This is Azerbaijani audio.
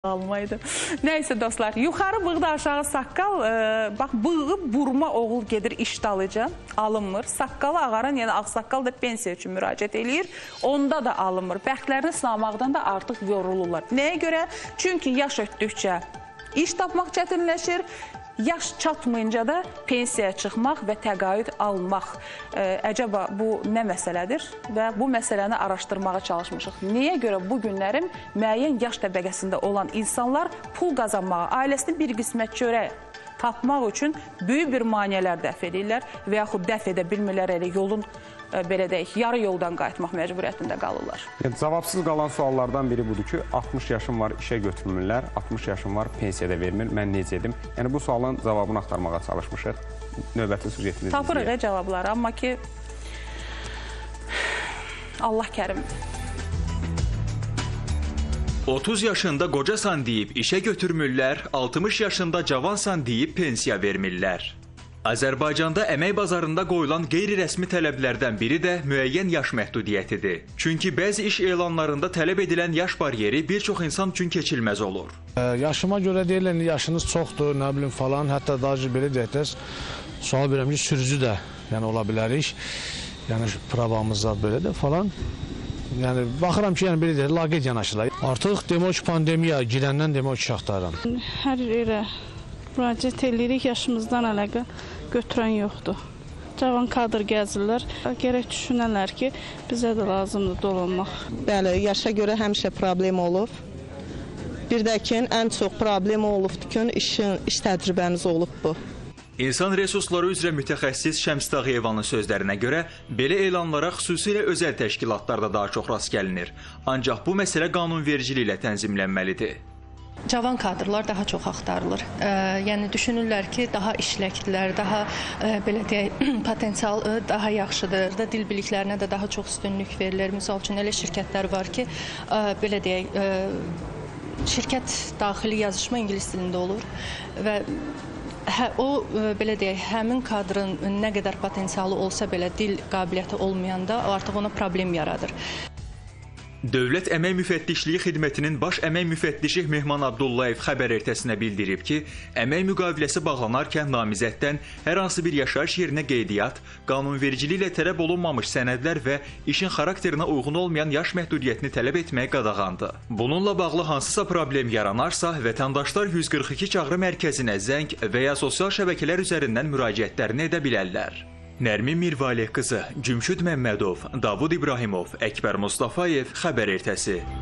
Almaydı. Neyse dostlar, yuxarı bığda aşağı saqqal, bax bığı burma oğul gedir işdalıca alınmır. Saqqalı ağaran, yəni ağsaqqal da pensiya üçün müraciət eləyir. Onda da alınmır. Bəxtlərini sınamaqdan da artıq yorulurlar. Nəyə görə? Çünki yaş ötdükcə iş tapmaq çətinləşir. Yaş çatmayınca da pensiyaya çıxmaq və təqaüd almaq. Əcəba bu nə məsələdir? Və bu məsələni araşdırmağa çalışmışıq. Niyə görə bu günlərim müəyyən yaş təbəqəsində olan insanlar pul qazanmağa, ailəsinin bir qismət çörək tapmaq üçün böyük bir maneələr dəf edirlər və yaxud dəf edə bilmirlər, elə yolun belə deyək, yarı yoldan qayıtmaq məcburiyyətində qalırlar. Cavabsız qalan suallardan biri budur ki, 60 yaşım var, işə götürmürlər, 60 yaşım var, pensiyada vermir, mən necə edim? Yəni bu sualın cavabını axtarmağa çalışmışıq. Növbəti süjetimiz tapırıq cavabları, amma ki Allah kərimdir. 30 yaşında qocasan deyib işə götürmürlər, 60 yaşında cavansan deyib pensiya vermirlər. Azərbaycanda əmək bazarında qoyulan qeyri-rəsmi tələblərdən biri də müəyyən yaş məhdudiyyətidir. Çünki bəzi iş elanlarında tələb edilən yaş bariyeri bir çox insan üçün keçilməz olur. Yaşıma görə deyirlər, yaşınız çoxdur, nə bilim falan, hətta daha belə deyək də, sual verirəm ki, sürücü də ola bilərik. Yəni, pravamızda belə də falan. Yəni, baxıram ki, belə deyək, laqeyd yanaşırlar. Artıq demək ki, pandemiya girəndən demək ki, şaxtarım. Hər yerə müraciət edirik, yaşımızdan əlaqə götürən yoxdur. Cavan kadr gəzirlər. Gərək düşünənlər ki, bizə də lazımdır dolanmaq. Bəli, yaşa görə həmişə problem olub. Bir də ki, ən çox problem olubdur ki, iş təcrübəniz olub bu. İnsan resursları üzrə mütəxəssis Şəms Tağıyevanın sözlərinə görə, belə elanlara xüsusilə özəl təşkilatlarda daha çox rast gəlinir. Ancaq bu məsələ qanunvericiliklə tənzimlənməlidir. Cavan kadrlar daha çox axtarılır. Yəni düşünürlər ki, daha işləkdirlər, daha belə deyək, potensial daha yaxşıdır. Dil biliklərinə də daha çox üstünlük verilir. Misal üçün elə şirkətlər var ki, belə deyək, şirkət daxili yazışma ingilis dilində olur və o belə deyək, həmin kadrın nə qədər potensialı olsa belə dil qabiliyyəti olmayanda artıq ona problem yaradır. Dövlət Əmək Müfəttişliyi Xidmətinin baş əmək müfəttişi Mehman Abdullayev xəbər ertəsinə bildirib ki, əmək müqaviləsi bağlanarkən namizəddən hər hansı bir yaşayış yerinə qeydiyyat, qanunvericiliklə tələb olunmamış sənədlər və işin xarakterinə uyğun olmayan yaş məhdudiyyətini tələb etmək qadağandır. Bununla bağlı hansısa problem yaranarsa, vətəndaşlar 142 çağrı mərkəzinə zəng və ya sosial şəbəkələr üzərindən müraciətlərini edə bilərlər. Nərmin Mirvaleh qızı, Cümşüd Məmmədov, Davud İbrahimov, Əkbər Mustafayev, xəbər ertəsi.